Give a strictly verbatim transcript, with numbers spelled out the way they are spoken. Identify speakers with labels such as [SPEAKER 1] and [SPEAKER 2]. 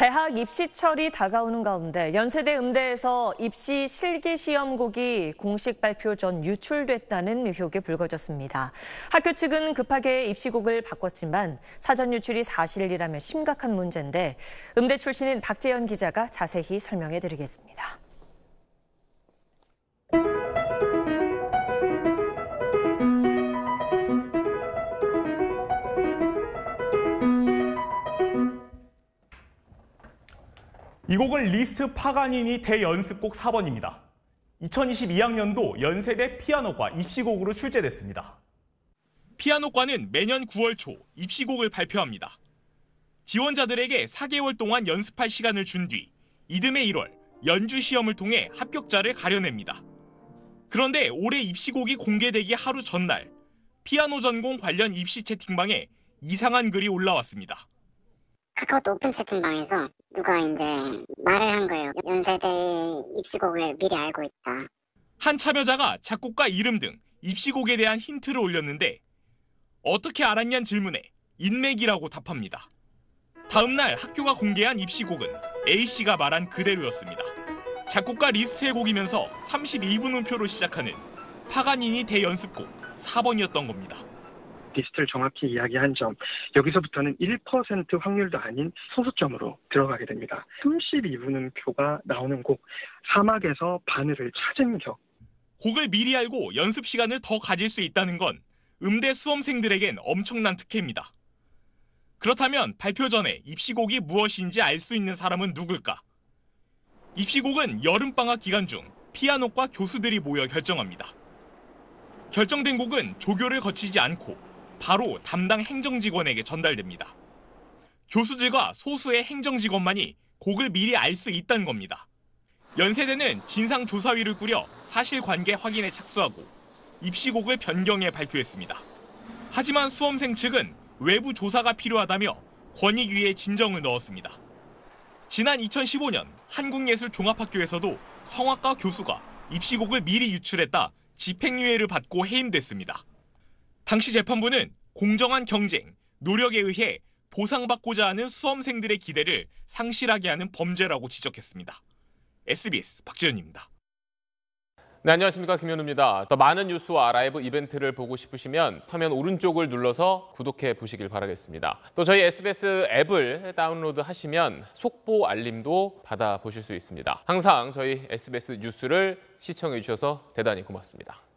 [SPEAKER 1] 대학 입시철이 다가오는 가운데 연세대 음대에서 입시 실기시험곡이 공식 발표 전 유출됐다는 의혹이 불거졌습니다. 학교 측은 급하게 입시곡을 바꿨지만 사전 유출이 사실이라면 심각한 문제인데 음대 출신인 박재현 기자가 자세히 설명해드리겠습니다.
[SPEAKER 2] 이 곡은 리스트 파가니니 대연습곡 사 번입니다. 이천이십이 학년도 연세대 피아노과 입시곡으로 출제됐습니다.
[SPEAKER 3] 피아노과는 매년 구월 초 입시곡을 발표합니다. 지원자들에게 사 개월 동안 연습할 시간을 준 뒤 이듬해 일월 연주 시험을 통해 합격자를 가려냅니다. 그런데 올해 입시곡이 공개되기 하루 전날 피아노 전공 관련 입시 채팅방에 이상한 글이 올라왔습니다.
[SPEAKER 4] 카카오톡 오픈 채팅방에서 누가 이제 말을 한 거예요. 연세대 입시곡을 미리 알고 있다.
[SPEAKER 3] 한 참여자가 작곡가 이름 등 입시곡에 대한 힌트를 올렸는데 어떻게 알았냐는 질문에 인맥이라고 답합니다. 다음 날 학교가 공개한 입시곡은 A씨가 말한 그대로였습니다. 작곡가 리스트의 곡이면서 삼십이 분음표로 시작하는 파가니니 대연습곡 사 번이었던 겁니다.
[SPEAKER 5] 리스트를 정확히 이야기한 점, 여기서부터는 일 퍼센트 확률도 아닌 소수점으로 들어가게 됩니다. 삼십이 분음표가 나오는 곡, 사막에서 바늘을 찾은 격.
[SPEAKER 3] 곡을 미리 알고 연습 시간을 더 가질 수 있다는 건 음대 수험생들에겐 엄청난 특혜입니다. 그렇다면 발표 전에 입시곡이 무엇인지 알 수 있는 사람은 누굴까? 입시곡은 여름방학 기간 중 피아노과 교수들이 모여 결정합니다. 결정된 곡은 조교를 거치지 않고 바로 담당 행정직원에게 전달됩니다. 교수들과 소수의 행정직원만이 곡을 미리 알 수 있다는 겁니다. 연세대는 진상조사위를 꾸려 사실관계 확인에 착수하고 입시곡을 변경해 발표했습니다. 하지만 수험생 측은 외부 조사가 필요하다며 권익위에 진정을 넣었습니다. 지난 이천십오 년 한국예술종합학교에서도 성악가 교수가 입시곡을 미리 유출했다 집행유예를 받고 해임됐습니다. 당시 재판부는 공정한 경쟁, 노력에 의해 보상받고자 하는 수험생들의 기대를 상실하게 하는 범죄라고 지적했습니다. 에스비에스 박지현입니다.
[SPEAKER 6] 네, 안녕하십니까. 김현우입니다. 더 많은 뉴스와 라이브 이벤트를 보고 싶으시면 화면 오른쪽을 눌러서 구독해 보시길 바라겠습니다. 또 저희 에스비에스 앱을 다운로드 하시면 속보 알림도 받아보실 수 있습니다. 항상 저희 에스비에스 뉴스를 시청해 주셔서 대단히 고맙습니다.